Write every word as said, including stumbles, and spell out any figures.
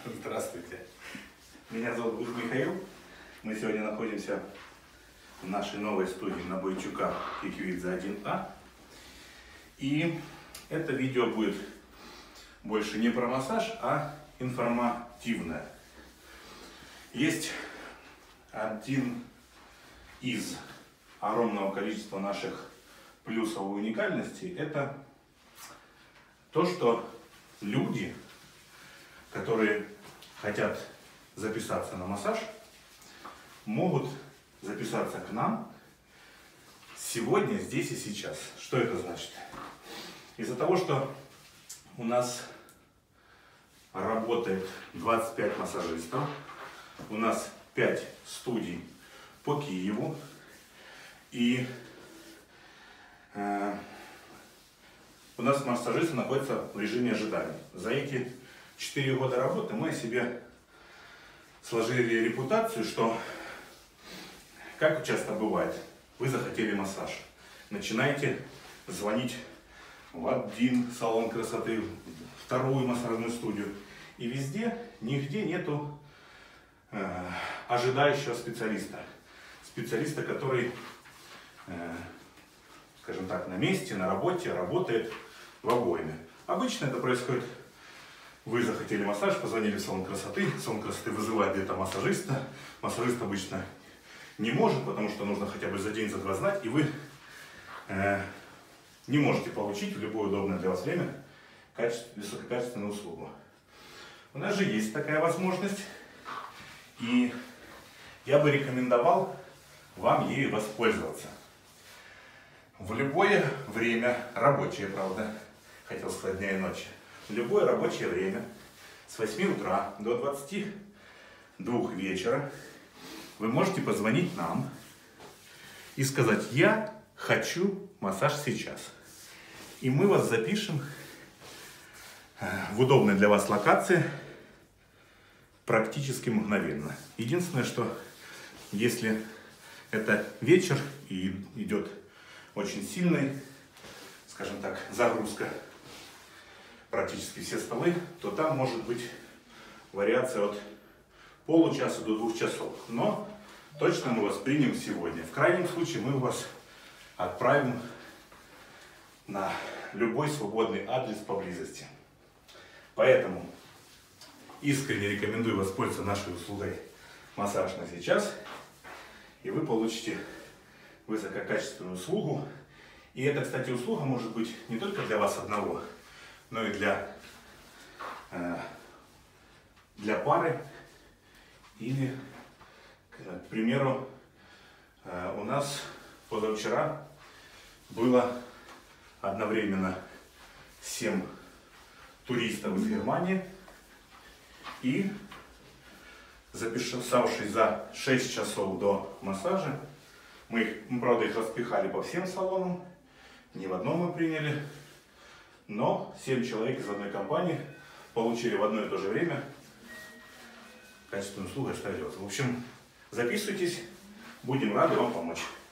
Здравствуйте. Меня зовут Михаил. Мы сегодня находимся в нашей новой студии на Бойчука Киквидзе один А. И это видео будет больше не про массаж, а информативное. Есть один из огромного количества наших плюсов и уникальностей. Это то, что люди, которые хотят записаться на массаж, могут записаться к нам сегодня, здесь и сейчас. Что это значит? Из-за того, что у нас работает двадцать пять массажистов, у нас пять студий по Киеву, и э, у нас массажисты находятся в режиме ожидания. За эти четыре года работы мы себе сложили репутацию, что, как часто бывает, вы захотели массаж, начинаете звонить в один салон красоты, в вторую массажную студию, и везде, нигде нету э, ожидающего специалиста. Специалиста, который, э, скажем так, на месте, на работе, работает в обойме. Обычно это происходит: вы захотели массаж, позвонили в салон красоты, салон красоты вызывает где-то массажиста, массажист обычно не может, потому что нужно хотя бы за день, за два знать, и вы э, не можете получить в любое удобное для вас время качество, высококачественную услугу. У нас же есть такая возможность, и я бы рекомендовал вам ею воспользоваться. В любое время, рабочее, правда, хотел сказать, дня и ночи, в любое рабочее время с восьми утра до двадцати двух вечера вы можете позвонить нам и сказать: я хочу массаж сейчас. И мы вас запишем в удобной для вас локации практически мгновенно. Единственное, что если это вечер и идет очень сильный, скажем так, загрузка, практически все столы, то там может быть вариация от получаса до двух часов. Но точно мы вас примем сегодня. В крайнем случае мы вас отправим на любой свободный адрес поблизости. Поэтому искренне рекомендую воспользоваться нашей услугой «Массаж на сейчас», и вы получите высококачественную услугу. И эта, кстати, услуга может быть не только для вас одного, но и для, э, для пары. Или, к примеру, э, у нас позавчера было одновременно семь туристов из Германии, и записавшись за шесть часов до массажа, мы, их, мы, правда, их распихали по всем салонам, не в одном мы приняли, но семь человек из одной компании получили в одно и то же время качественную услугу, что делать. В общем, записывайтесь, будем рады вам помочь.